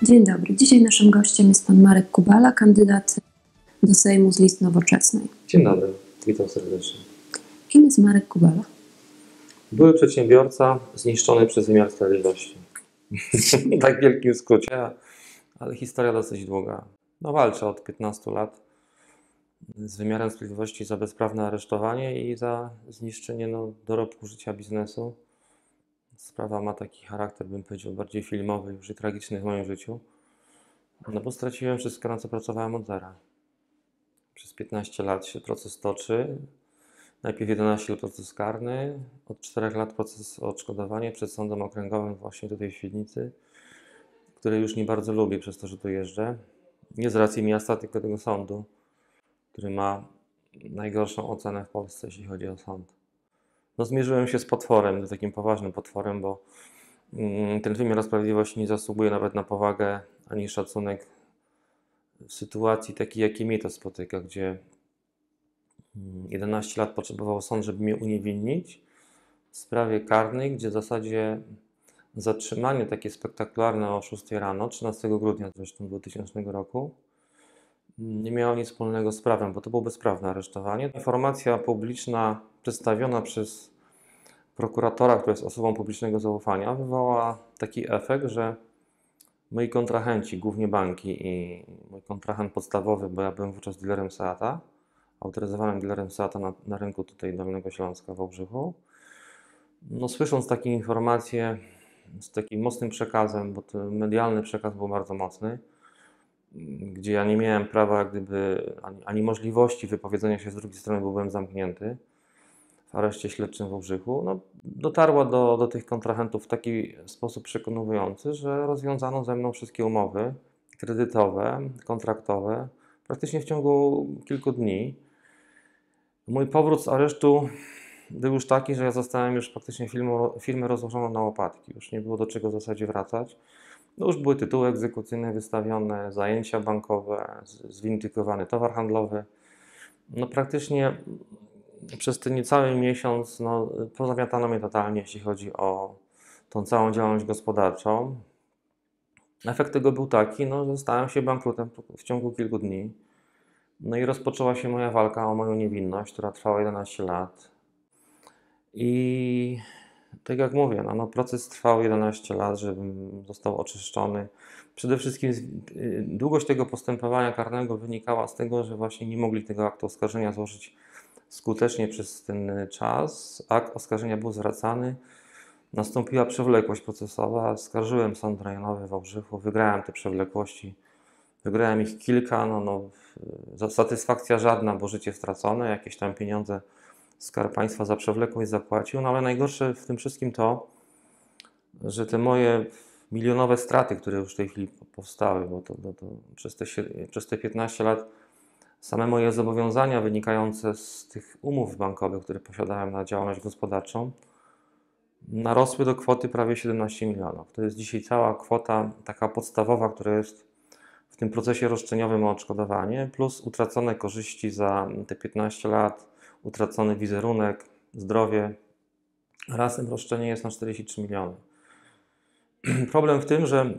Dzień dobry. Dzisiaj naszym gościem jest pan Marek Kubala, kandydat do Sejmu z list Nowoczesnej. Dzień dobry, witam serdecznie. Kim jest Marek Kubala? Były przedsiębiorca zniszczony przez wymiar sprawiedliwości. Tak w wielkim skrócie, ale historia dosyć długa. Walczę od 15 lat z wymiarem sprawiedliwości za bezprawne aresztowanie i za zniszczenie dorobku życia biznesu. Sprawa ma taki charakter, bym powiedział, bardziej filmowy, już i tragiczny w moim życiu. Bo straciłem wszystko, na co pracowałem od zera. Przez 15 lat się proces toczy. Najpierw 11 lat proces karny, od 4 lat proces o odszkodowanie przed sądem okręgowym właśnie tutaj w Świdnicy, który już nie bardzo lubię przez to, że tu jeżdżę. Nie z racji miasta, tylko tego sądu, który ma najgorszą ocenę w Polsce, jeśli chodzi o sąd. Zmierzyłem się z potworem, takim poważnym potworem, bo ten wymiar sprawiedliwości nie zasługuje nawet na powagę ani szacunek w sytuacji takiej, jakiej mnie to spotyka, gdzie 11 lat potrzebował sąd, żeby mnie uniewinnić w sprawie karnej, gdzie w zasadzie zatrzymanie takie spektakularne o 6 rano, 13 grudnia zresztą 2000 roku, nie miało nic wspólnego z prawem, bo to było bezprawne aresztowanie. Informacja publiczna przedstawiona przez prokuratora, który jest osobą publicznego zaufania, wywołała taki efekt, że moi kontrahenci, głównie banki i mój kontrahent podstawowy, bo ja byłem wówczas dealerem Seata, autoryzowanym dealerem Seata na rynku tutaj Dolnego Śląska w Wałbrzychu. Słysząc takie informacje z takim mocnym przekazem, bo ten medialny przekaz był bardzo mocny, gdzie ja nie miałem prawa jak gdyby ani możliwości wypowiedzenia się z drugiej strony, bo byłem zamknięty w areszcie śledczym w Wałbrzychu, dotarła do tych kontrahentów w taki sposób przekonujący, że rozwiązano ze mną wszystkie umowy kredytowe, kontraktowe, praktycznie w ciągu kilku dni. Mój powrót z aresztu był już taki, że ja zostałem już praktycznie firmę rozłożoną na łopatki. Już nie było do czego w zasadzie wracać. Już były tytuły egzekucyjne wystawione, zajęcia bankowe, zwindykowany towar handlowy. Praktycznie przez ten niecały miesiąc pozamiatano mnie totalnie, jeśli chodzi o tą całą działalność gospodarczą. Efekt tego był taki, że stałem się bankrutem w ciągu kilku dni. I rozpoczęła się moja walka o moją niewinność, która trwała 11 lat. I tak jak mówię, proces trwał 11 lat, żebym został oczyszczony. Przede wszystkim długość tego postępowania karnego wynikała z tego, że właśnie nie mogli tego aktu oskarżenia złożyć skutecznie przez ten czas. Akt oskarżenia był zwracany. Nastąpiła przewlekłość procesowa. Skarżyłem sąd rejonowy w Wałbrzychu. Wygrałem te przewlekłości. Wygrałem ich kilka. Satysfakcja żadna, bo życie stracone. Jakieś tam pieniądze Skarb Państwa za przewlekłość zapłacił. Ale najgorsze w tym wszystkim to, że te moje milionowe straty, które już w tej chwili powstały, bo to przez te 15 lat same moje zobowiązania wynikające z tych umów bankowych, które posiadałem na działalność gospodarczą, narosły do kwoty prawie 17 milionów. To jest dzisiaj cała kwota taka podstawowa, która jest w tym procesie roszczeniowym o odszkodowanie, plus utracone korzyści za te 15 lat, utracony wizerunek, zdrowie. Razem roszczenie jest na 43 miliony. Problem w tym, że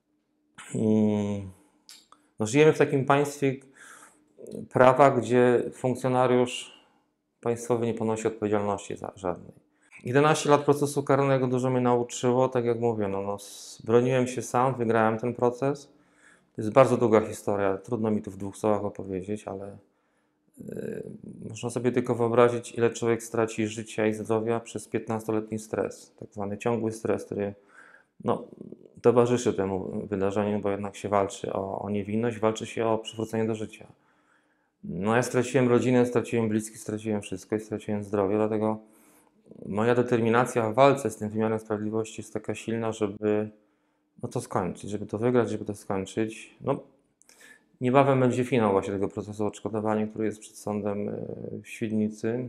żyjemy w takim państwie prawa, gdzie funkcjonariusz państwowy nie ponosi odpowiedzialności za żadnej. 11 lat procesu karnego dużo mnie nauczyło, tak jak mówię, broniłem się sam, wygrałem ten proces. To jest bardzo długa historia, trudno mi tu w 2 słowach opowiedzieć, ale można sobie tylko wyobrazić, ile człowiek straci życia i zdrowia przez 15-letni stres, tak zwany ciągły stres, który towarzyszy temu wydarzeniu, bo jednak się walczy o niewinność, walczy się o przywrócenie do życia. Ja straciłem rodzinę, straciłem bliskich, straciłem wszystko i straciłem zdrowie, dlatego moja determinacja w walce z tym wymiarem sprawiedliwości jest taka silna, żeby to skończyć, żeby to wygrać, żeby to skończyć. Niebawem będzie finał właśnie tego procesu odszkodowania, który jest przed sądem w Świdnicy.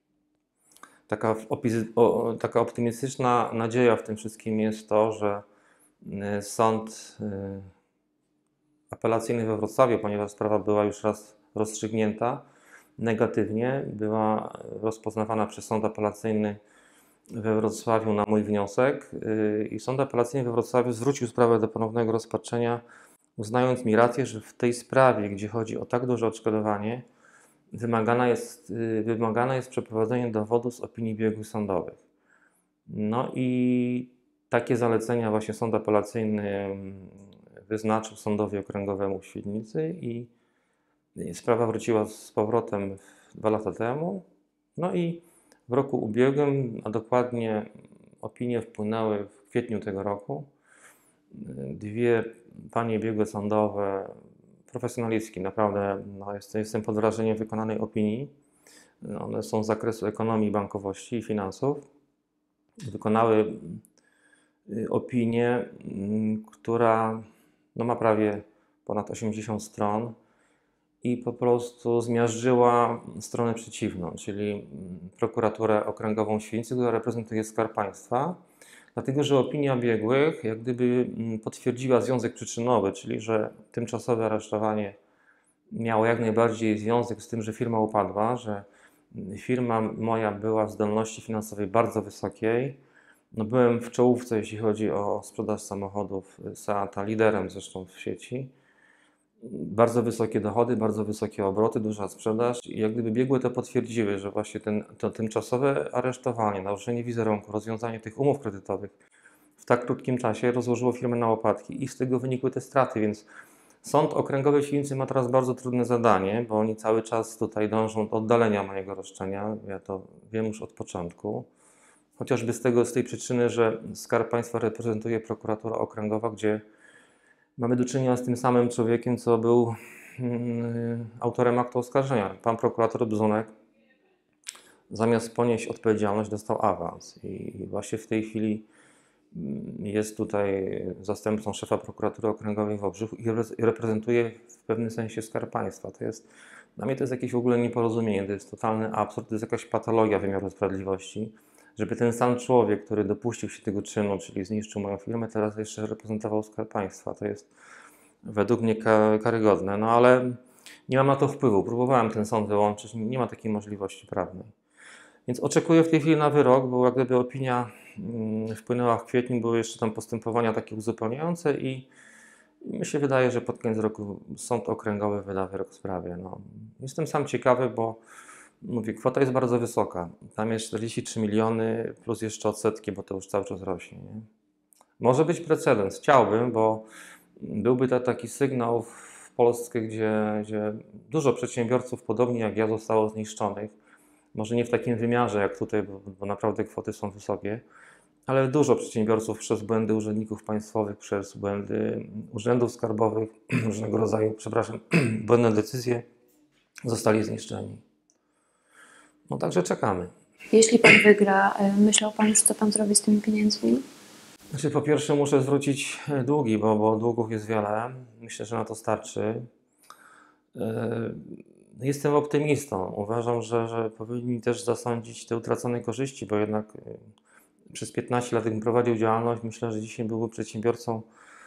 Taka optymistyczna nadzieja w tym wszystkim jest to, że sąd apelacyjny we Wrocławiu, ponieważ sprawa była już raz rozstrzygnięta negatywnie, była rozpoznawana przez sąd apelacyjny we Wrocławiu na mój wniosek i Sąd Apelacyjny we Wrocławiu zwrócił sprawę do ponownego rozpatrzenia, uznając mi rację, że w tej sprawie, gdzie chodzi o tak duże odszkodowanie, wymagane jest przeprowadzenie dowodu z opinii biegłych sądowych. No i takie zalecenia właśnie Sąd Apelacyjny wyznaczył Sądowi Okręgowemu w Świdnicy i sprawa wróciła z powrotem 2 lata temu. No i w roku ubiegłym, a dokładnie opinie wpłynęły w kwietniu tego roku. 2 panie biegłe sądowe, profesjonalistki, naprawdę jestem pod wrażeniem wykonanej opinii. One są z zakresu ekonomii, bankowości i finansów. Wykonały opinię, która ma prawie ponad 80 stron i po prostu zmiażdżyła stronę przeciwną, czyli prokuraturę okręgową w Świdnicy, która reprezentuje Skarb Państwa, dlatego że opinia biegłych jak gdyby potwierdziła związek przyczynowy, czyli że tymczasowe aresztowanie miało jak najbardziej związek z tym, że firma upadła, że firma moja była w zdolności finansowej bardzo wysokiej. Byłem w czołówce, jeśli chodzi o sprzedaż samochodów Seata, liderem zresztą w sieci. Bardzo wysokie dochody, bardzo wysokie obroty, duża sprzedaż i jak gdyby biegłe to potwierdziły, że właśnie to tymczasowe aresztowanie, naruszenie wizerunku, rozwiązanie tych umów kredytowych w tak krótkim czasie rozłożyło firmę na łopatki i z tego wynikły te straty, więc Sąd Okręgowy w Świdnicy ma teraz bardzo trudne zadanie, bo oni cały czas tutaj dążą do oddalenia mojego roszczenia, ja to wiem już od początku. Chociażby z tej przyczyny, że Skarb Państwa reprezentuje prokuratura okręgowa, gdzie mamy do czynienia z tym samym człowiekiem, co był autorem aktu oskarżenia. Pan prokurator Bzunek zamiast ponieść odpowiedzialność dostał awans i właśnie w tej chwili jest tutaj zastępcą szefa prokuratury okręgowej w Wałbrzychu i reprezentuje w pewnym sensie Skarb Państwa. Dla mnie to jest jakieś w ogóle nieporozumienie, to jest totalny absurd, to jest jakaś patologia wymiaru sprawiedliwości, żeby ten sam człowiek, który dopuścił się tego czynu, czyli zniszczył moją firmę, teraz jeszcze reprezentował Skarb Państwa. To jest według mnie karygodne, ale nie mam na to wpływu. Próbowałem ten sąd wyłączyć, nie ma takiej możliwości prawnej. Więc oczekuję w tej chwili na wyrok, bo jak gdyby opinia wpłynęła w kwietniu, były jeszcze tam postępowania takie uzupełniające i mi się wydaje, że pod koniec roku Sąd Okręgowy wyda wyrok w sprawie. Jestem sam ciekawy, bo mówię, kwota jest bardzo wysoka. Tam jest 43 miliony plus jeszcze odsetki, bo to już cały czas rośnie. Nie? Może być precedens. Chciałbym, bo byłby to taki sygnał w Polsce, gdzie dużo przedsiębiorców, podobnie jak ja, zostało zniszczonych. Może nie w takim wymiarze jak tutaj, bo naprawdę kwoty są wysokie, ale dużo przedsiębiorców przez błędy urzędników państwowych, przez błędy urzędów skarbowych, różnego rodzaju, błędne decyzje zostali zniszczeni. Także czekamy. Jeśli Pan wygra, myślał Pan już, co Pan zrobi z tymi pieniędzmi? Po pierwsze muszę zwrócić długi, bo długów jest wiele. Myślę, że na to starczy. Jestem optymistą. Uważam, że powinni też zasądzić te utracone korzyści, bo jednak przez 15 lat, gdybym prowadził działalność, myślę, że dzisiaj byłbym przedsiębiorcą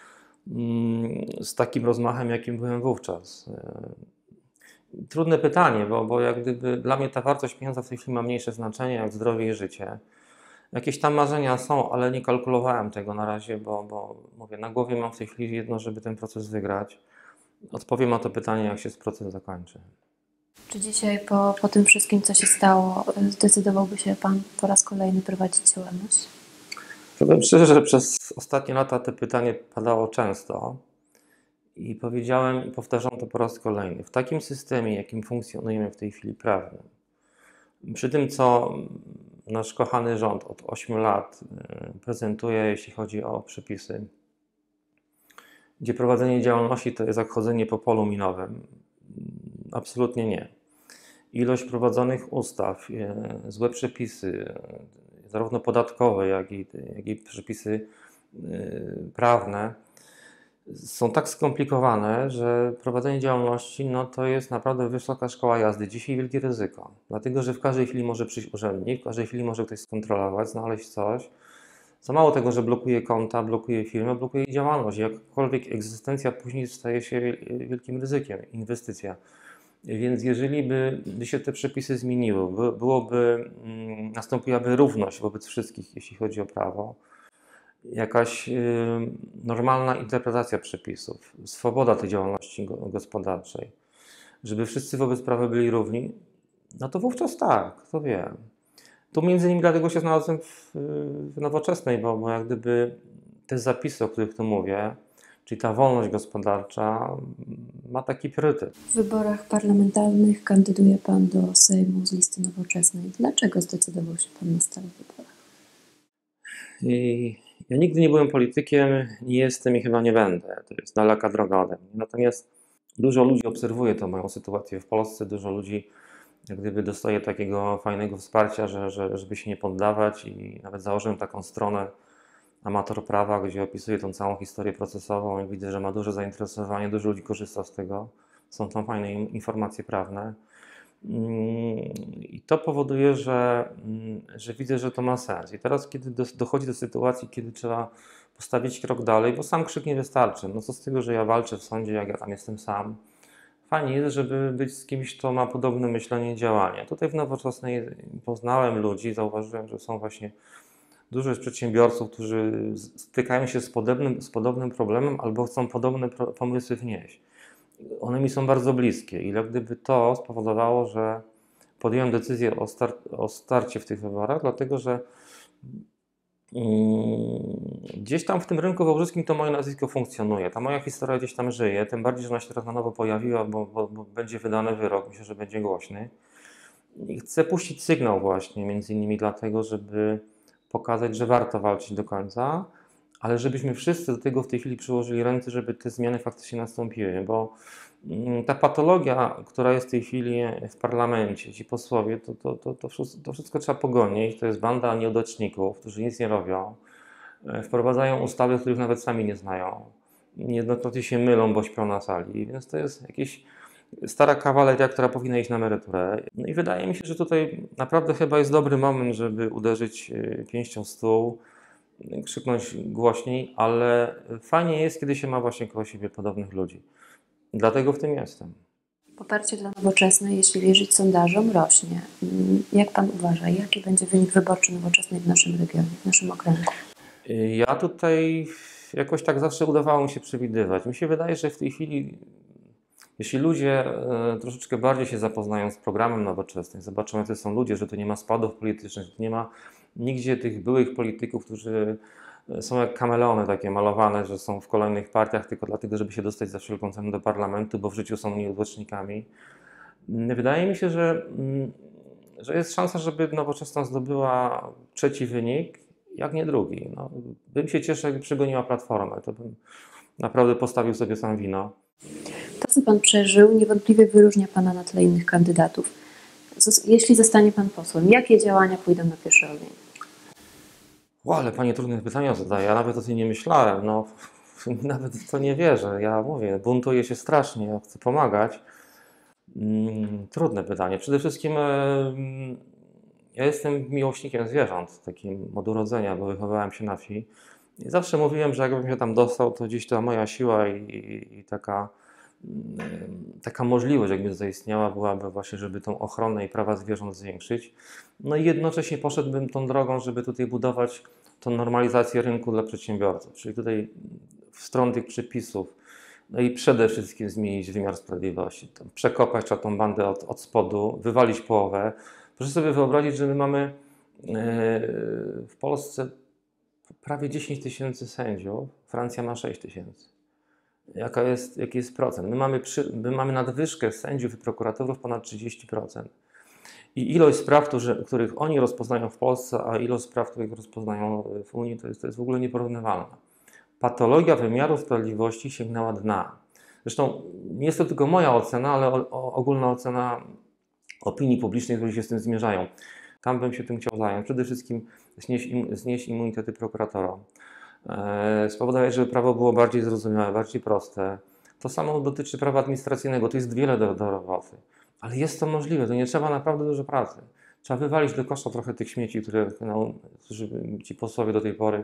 z takim rozmachem, jakim byłem wówczas. Trudne pytanie, bo jak gdyby dla mnie ta wartość pieniądza w tej chwili ma mniejsze znaczenie jak zdrowie i życie. Jakieś tam marzenia są, ale nie kalkulowałem tego na razie, bo mówię, na głowie mam w tej chwili jedno, żeby ten proces wygrać. Odpowiem na to pytanie, jak się proces zakończy. Czy dzisiaj po tym wszystkim, co się stało, zdecydowałby się Pan po raz kolejny prowadzić działalność? Powiem szczerze, że przez ostatnie lata to pytanie padało często i powiedziałem i powtarzam to po raz kolejny. W takim systemie, jakim funkcjonujemy w tej chwili prawnym, przy tym, co nasz kochany rząd od 8 lat prezentuje, jeśli chodzi o przepisy, gdzie prowadzenie działalności to jest jak chodzenie po polu minowym. Absolutnie nie. Ilość prowadzonych ustaw, złe przepisy, zarówno podatkowe, jak i przepisy prawne, są tak skomplikowane, że prowadzenie działalności to jest naprawdę wysoka szkoła jazdy. Dzisiaj wielkie ryzyko, dlatego że w każdej chwili może przyjść urzędnik, w każdej chwili może ktoś skontrolować, znaleźć coś. Za mało tego, że blokuje konta, blokuje firmę, blokuje działalność. Jakakolwiek egzystencja później staje się wielkim ryzykiem, inwestycja. Więc jeżeli by się te przepisy zmieniły, nastąpiłaby równość wobec wszystkich, jeśli chodzi o prawo, jakaś normalna interpretacja przepisów, swoboda tej działalności gospodarczej, żeby wszyscy wobec prawa byli równi, no to wówczas tak, to wiem. Tu między innymi dlatego się znalazłem w Nowoczesnej, bo jak gdyby te zapisy, o których tu mówię, czyli ta wolność gospodarcza ma taki priorytet. W wyborach parlamentarnych kandyduje Pan do Sejmu z listy Nowoczesnej. Dlaczego zdecydował się Pan na stałe wyborach? Ja nigdy nie byłem politykiem, nie jestem i chyba nie będę. To jest daleka droga ode mnie. Natomiast dużo ludzi obserwuje tę moją sytuację w Polsce, dużo ludzi jak gdyby dostaje takiego fajnego wsparcia, żeby się nie poddawać, i nawet założyłem taką stronę Amator Prawa, gdzie opisuję tą całą historię procesową i widzę, że ma duże zainteresowanie, dużo ludzi korzysta z tego. Są tam fajne informacje prawne. I to powoduje, że widzę, że to ma sens. I teraz, kiedy dochodzi do sytuacji, kiedy trzeba postawić krok dalej, bo sam krzyk nie wystarczy. No co z tego, że ja walczę w sądzie, jak ja tam jestem sam. Fajnie jest, żeby być z kimś, kto ma podobne myślenie i działanie. Tutaj w Nowoczesnej poznałem ludzi, zauważyłem, że są właśnie dużo jest przedsiębiorców, którzy stykają się z podobnym problemem albo chcą podobne pomysły wnieść. One mi są bardzo bliskie i jak gdyby to spowodowało, że podjąłem decyzję o starcie w tych wyborach, dlatego że gdzieś tam w tym rynku wałbrzyskim to moje nazwisko funkcjonuje, ta moja historia gdzieś tam żyje, tym bardziej, że ona się teraz na nowo pojawiła, bo będzie wydany wyrok, myślę, że będzie głośny. I chcę puścić sygnał właśnie, między innymi dlatego, żeby pokazać, że warto walczyć do końca, ale żebyśmy wszyscy do tego w tej chwili przyłożyli ręce, żeby te zmiany faktycznie nastąpiły, bo ta patologia, która jest w tej chwili w parlamencie, ci posłowie, to wszystko trzeba pogonić. To jest banda nieudaczników, którzy nic nie robią, wprowadzają ustawy, których nawet sami nie znają, niejednokrotnie się mylą, bo śpią na sali, więc to jest jakieś stara kawaleria, która powinna iść na emeryturę. No i wydaje mi się, że tutaj naprawdę chyba jest dobry moment, żeby uderzyć pięścią w stół, krzyknąć głośniej, ale fajnie jest, kiedy się ma właśnie koło siebie podobnych ludzi. Dlatego w tym jestem. Poparcie dla Nowoczesnej, jeśli wierzyć sondażom, rośnie. Jak Pan uważa, jaki będzie wynik wyborczy Nowoczesnej w naszym regionie, w naszym okręgu? Ja tutaj jakoś tak zawsze udawało mi się przewidywać. Mi się wydaje, że w tej chwili, jeśli ludzie troszeczkę bardziej się zapoznają z programem Nowoczesnej, zobaczą, jacy są ludzie, że tu nie ma spadów politycznych, że tu nie ma nigdzie tych byłych polityków, którzy są jak kameleony takie malowane, że są w kolejnych partiach tylko dlatego, żeby się dostać za wszelką cenę do parlamentu, bo w życiu są nieudacznikami. Wydaje mi się, że jest szansa, żeby Nowoczesna zdobyła trzeci wynik, jak nie drugi. No, bym się cieszył, jakby przegoniła Platformę. To bym naprawdę postawił sobie sam wino. To, co Pan przeżył, niewątpliwie wyróżnia Pana na tle innych kandydatów. Jeśli zostanie Pan posłem, jakie działania pójdą na pierwszy ogień? Ale Pani trudne pytania zadaje. Ja nawet o tym nie myślałem. No, nawet w to nie wierzę. Ja mówię, buntuję się strasznie, ja chcę pomagać. Trudne pytanie. Przede wszystkim ja jestem miłośnikiem zwierząt, takim od urodzenia, bo wychowałem się na wsi. I zawsze mówiłem, że jakbym się tam dostał, to gdzieś ta moja siła i taka możliwość, jakby zaistniała, byłaby właśnie, żeby tą ochronę i prawa zwierząt zwiększyć. No i jednocześnie poszedłbym tą drogą, żeby tutaj budować tą normalizację rynku dla przedsiębiorców, czyli tutaj w stronę tych przepisów, no i przede wszystkim zmienić wymiar sprawiedliwości. Tam przekopać trzeba tą bandę od spodu, wywalić połowę. Proszę sobie wyobrazić, że my mamy w Polsce prawie 10 tysięcy sędziów, Francja ma 6 tysięcy. Jaki jest procent? My mamy nadwyżkę sędziów i prokuratorów ponad 30%. I ilość spraw, których oni rozpoznają w Polsce, a ilość spraw, których rozpoznają w Unii, to jest w ogóle nieporównywalna. Patologia wymiaru sprawiedliwości sięgnęła dna. Zresztą nie jest to tylko moja ocena, ale ogólna ocena opinii publicznej, którzy się z tym zmierzają. Tam bym się tym chciał zająć. Przede wszystkim znieść immunitety prokuratorom. Spowodować, żeby prawo było bardziej zrozumiałe, bardziej proste. To samo dotyczy prawa administracyjnego. To jest wiele do roboty. Ale jest to możliwe. To nie trzeba naprawdę dużo pracy. Trzeba wywalić do kosza trochę tych śmieci, którzy ci posłowie do tej pory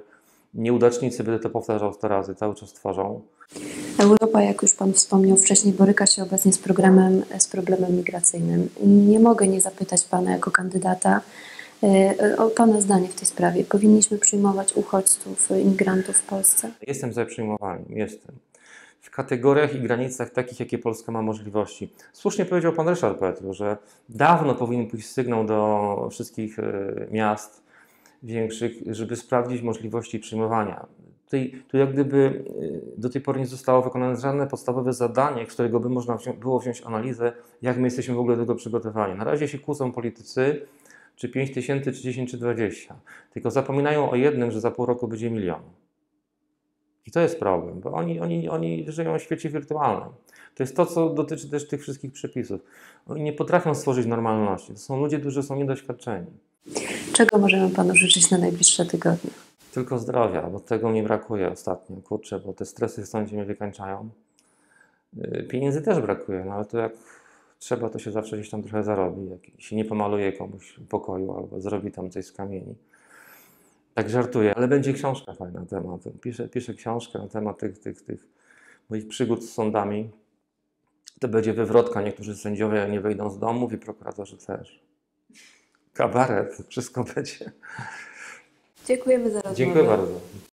Nieudacznicy, będę to powtarzał 100 razy, cały czas tworzą. Europa, jak już Pan wspomniał wcześniej, boryka się obecnie z problemem migracyjnym. Nie mogę nie zapytać Pana jako kandydata o Pana zdanie w tej sprawie. Powinniśmy przyjmować uchodźców, imigrantów w Polsce? Jestem za przyjmowaniem, jestem. W kategoriach i granicach takich, jakie Polska ma możliwości. Słusznie powiedział pan Ryszard Petru, że dawno powinien pójść sygnał do wszystkich miast większych, żeby sprawdzić możliwości przyjmowania. Tu jak gdyby do tej pory nie zostało wykonane żadne podstawowe zadanie, z którego by można było wziąć analizę, jak my jesteśmy w ogóle do tego przygotowani. Na razie się kłócą politycy, czy 5 tysięcy, czy 10, czy 20. Tylko zapominają o jednym, że za pół roku będzie 1 000 000. I to jest problem, bo oni żyją w świecie wirtualnym. To jest to, co dotyczy też tych wszystkich przepisów. Oni nie potrafią stworzyć normalności. To są ludzie, którzy są niedoświadczeni. Czego możemy Panu życzyć na najbliższe tygodnie? Tylko zdrowia, bo tego mi brakuje ostatnio. Kurczę, bo te stresy w sądzie mnie wykańczają. Pieniędzy też brakuje, no ale to jak trzeba, to się zawsze gdzieś tam trochę zarobi. Jak się nie pomaluje komuś pokoju albo zrobi tam coś z kamieni. Tak żartuję, ale będzie książka fajna na temat. Piszę książkę na temat tych moich przygód z sądami. To będzie wywrotka, niektórzy sędziowie nie wyjdą z domów i prokuratorzy też. Kabaret, wszystko będzie. Dziękujemy za rozmowę. Dziękuję bardzo.